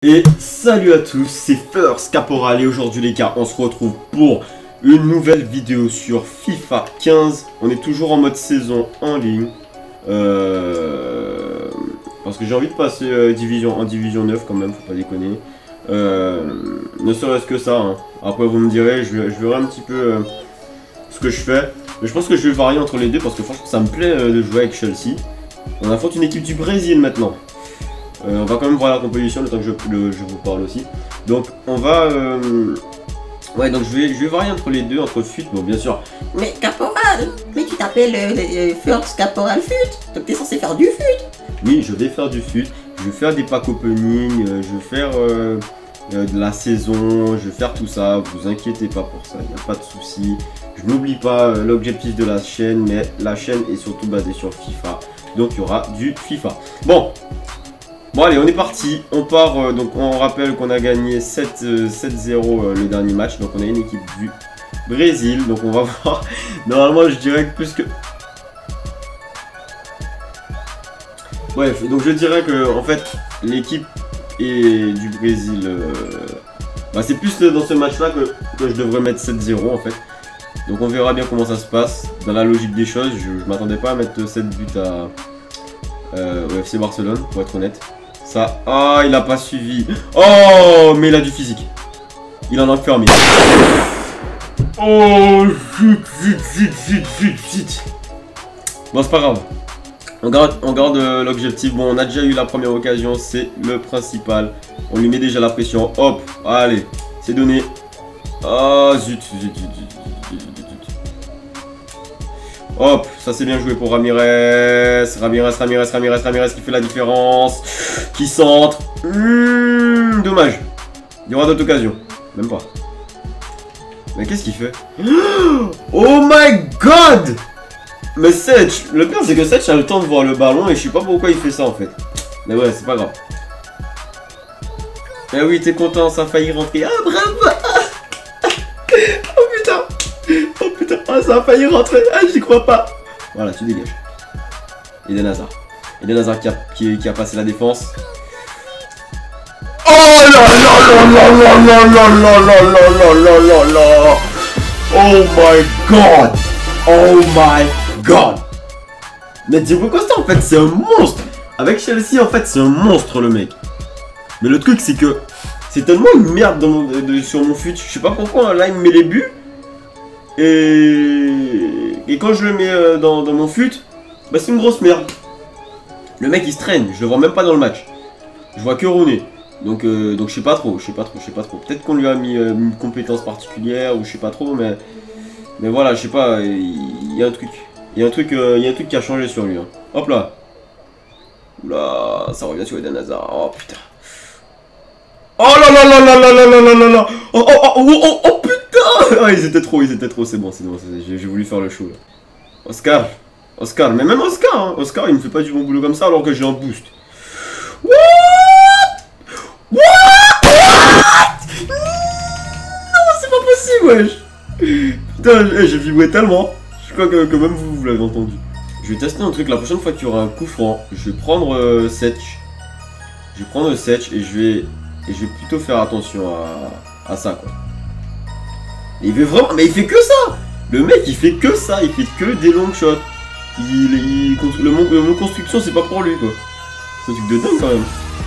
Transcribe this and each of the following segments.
Et salut à tous, c'est First Caporal et aujourd'hui les gars, on se retrouve pour une nouvelle vidéo sur FIFA 15. On est toujours en mode saison en ligne. Parce que j'ai envie de passer en division 9 quand même, faut pas déconner. Ne serait-ce que ça, hein. Après vous me direz, je verrai un petit peu ce que je fais. Mais je pense que je vais varier entre les deux parce que franchement ça me plaît de jouer avec Chelsea. On affronte une équipe du Brésil maintenant. On va quand même voir la composition le temps que je vous parle aussi. Donc on va... Ouais, donc je vais varier entre les deux, entre FUT, bon bien sûr. Mais Caporal, mais tu t'appelles First Caporal FUT, donc t'es censé faire du FUT. Oui, je vais faire du FUT, je vais faire des pack opening, je vais faire de la saison, je vais faire tout ça, vous inquiétez pas pour ça, il n'y a pas de souci. Je n'oublie pas l'objectif de la chaîne, mais la chaîne est surtout basée sur FIFA, donc il y aura du FIFA. Bon allez, on est parti, on part, donc on rappelle qu'on a gagné 7-0 le dernier match, donc on a une équipe du Brésil, donc on va voir, normalement je dirais que plus que... Bref, donc je dirais que en fait l'équipe du Brésil, c'est plus dans ce match là que je devrais mettre 7-0 en fait. Donc on verra bien comment ça se passe, dans la logique des choses, je m'attendais pas à mettre 7 buts au FC Barcelone, pour être honnête. Ça, ah, il a pas suivi. Oh, mais il a du physique. Il en a enfermé. Oh, zut. Bon, c'est pas grave. On garde l'objectif. Bon, on a déjà eu la première occasion, c'est le principal. On lui met déjà la pression. Hop, allez, c'est donné. Ah, zut. Hop, ça c'est bien joué pour Ramirez. Ramirez qui fait la différence. Qui centre. Dommage. Il y aura d'autres occasions. Même pas. Mais qu'est-ce qu'il fait? Oh my god! Mais Setch, le pire c'est que Setch a le temps de voir le ballon et je sais pas pourquoi il fait ça en fait. Mais ouais, c'est pas grave. Eh oui, t'es content, ça a failli rentrer. Ah, bravo! Oh putain, ah, ça a failli rentrer, ah j'y crois pas. Voilà, tu dégages. Eden Hazard. Eden Hazard qui a passé la défense. Oh là là. Oh my god. Mais Diego Costa en fait c'est un monstre. Avec Chelsea en fait c'est un monstre le mec. Mais le truc c'est que c'est tellement une merde sur mon FUT. Je sais pas pourquoi là il me met les buts. Et quand je le mets dans mon FUT, c'est une grosse merde. Le mec il se traîne, je le vois même pas dans le match. Je vois que Rooney. Donc je sais pas trop. Peut-être qu'on lui a mis une compétence particulière ou je sais pas trop, mais voilà, je sais pas, il y a un truc. Il y a un truc qui a changé sur lui. Hein. Hop là. Oula, ça revient sur Eden Hazard. Oh putain. Oh là. Oh putain. Oh, ils étaient trop, c'est bon, j'ai voulu faire le show là. Oscar, mais même Oscar, hein. Oscar il me fait pas du bon boulot comme ça alors que j'ai un boost. What? Non, c'est pas possible, wesh. Putain, j'ai vibré tellement. Je crois que même vous l'avez entendu. Je vais tester un truc, la prochaine fois qu'il y aura un coup franc, je vais prendre Setch. Et je vais plutôt faire attention à ça quoi. Il veut vraiment, mais il fait que ça. Le mec il fait que ça, il fait que des long shots. Le mot construction c'est pas pour lui quoi. C'est un truc de dingue quand même.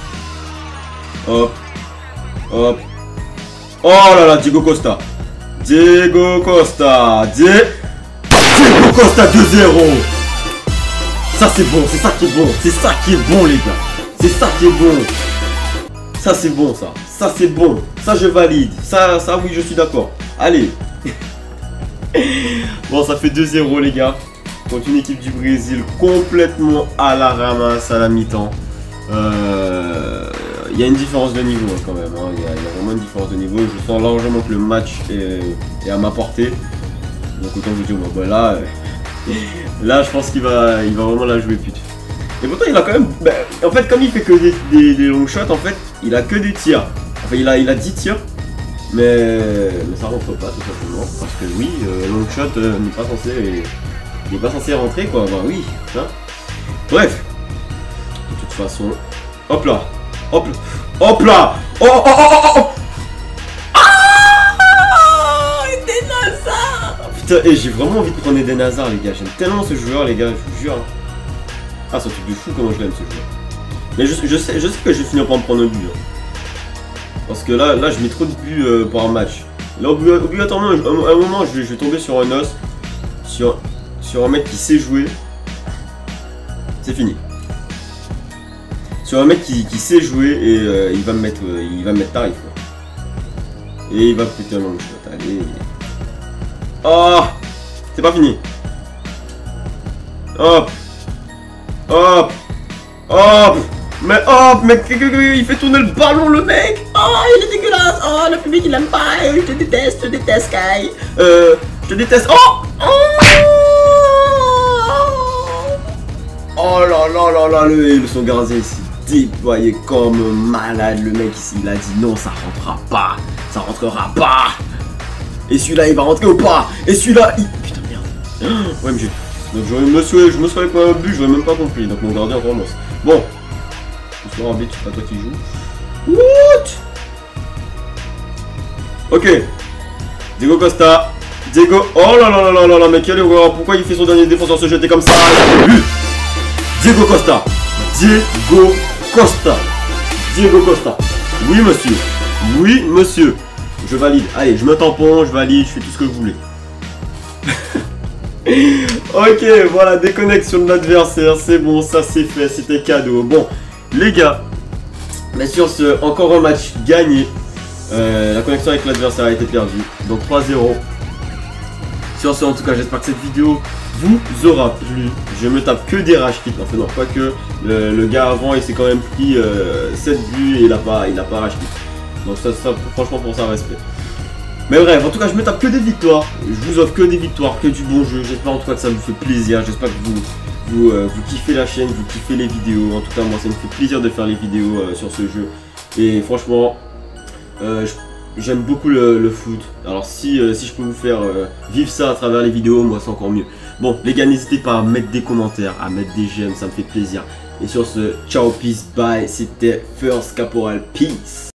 Hop. Oh là là, Diego Costa 2-0. Ça c'est bon, c'est ça qui est bon les gars. Ça c'est bon ça. Ça c'est bon. Ça je valide. Ça oui je suis d'accord. Allez. Bon ça fait 2-0 les gars. Contre une équipe du Brésil complètement à la ramasse à la mi-temps. Il y a une différence de niveau quand même. Hein. Il y a vraiment une différence de niveau. Je sens largement que le match est à ma portée. Donc autant vous dire bon là je pense qu'il va vraiment la jouer pute. Et pourtant il a quand même... en fait comme il fait que des long shots en fait il a que des tirs. Enfin il a 10 tirs. Mais ça rentre pas tout simplement. Parce que oui, long shot n'est pas censé rentrer quoi. Bah oui. Hein. Bref. De toute façon. Hop là. Oh, oh, oh, oh, oh. Eden Hazard. Putain, et j'ai vraiment envie de prendre Eden Hazard, les gars. J'aime tellement ce joueur, les gars, je vous jure. Ah, c'est un truc de fou comment je l'aime, ce joueur. Mais je sais que je vais finir par me prendre un but. Hein. Parce que là, je mets trop de buts par match. Là, obligatoirement, à un moment, je vais tomber sur un os. Sur un mec qui sait jouer. C'est fini. Sur un mec qui sait jouer et il va me mettre tarif. Quoi. Et il va péter un long shot. Allez. Oh, c'est pas fini. Hop. Hop. Hop. Mais hop, mec, il fait tourner le ballon, le mec. Oh, il est dégueulasse. Oh, le public, il aime pas. Je te déteste, Sky. Je te déteste. Oh. Oh là là là là, son gardien s'est déployé comme un malade. Le mec ici, il a dit non, ça rentrera pas. Ça rentrera pas. Et celui-là, il va rentrer ou pas? Et celui-là, il... Putain, merde. Ouais, mais donc je me serais pas un but, j'aurais même pas compris. Donc mon gardien recommence. Bon. Ce soir, arbitre, c'est pas toi qui joues. What? Ok. Diego Costa. Diego. Oh là là là là là là, mais quel horreur. Pourquoi il fait son dernier défenseur se jeter comme ça? Diego Costa. Diego Costa. Diego Costa. Oui, monsieur. Oui, monsieur. Je valide. Allez, je me tampon, je valide, je fais tout ce que vous voulez. Ok, voilà, déconnexion de l'adversaire. C'est bon, ça c'est fait, c'était cadeau. Bon, les gars, mais sur ce, encore un match gagné. La connexion avec l'adversaire a été perdue. Donc 3-0. Sur ce, en tout cas, j'espère que cette vidéo vous aura plu. Je me tape que des rage kits. Enfin non, pas que. Le gars avant, il s'est quand même pris 7 buts et il a pas rage kit. Donc ça, franchement, pour ça, respect. Mais bref, en tout cas, je me tape que des victoires. Je vous offre que des victoires, que du bon jeu. J'espère en tout cas que ça vous fait plaisir. J'espère que vous kiffez la chaîne, vous kiffez les vidéos. En tout cas, moi, ça me fait plaisir de faire les vidéos sur ce jeu. Et franchement, j'aime beaucoup le foot. Alors si je peux vous faire vivre ça à travers les vidéos, moi c'est encore mieux. Bon les gars, n'hésitez pas à mettre des commentaires, à mettre des j'aime, ça me fait plaisir. Et sur ce, ciao, peace, bye, c'était First Caporal, peace.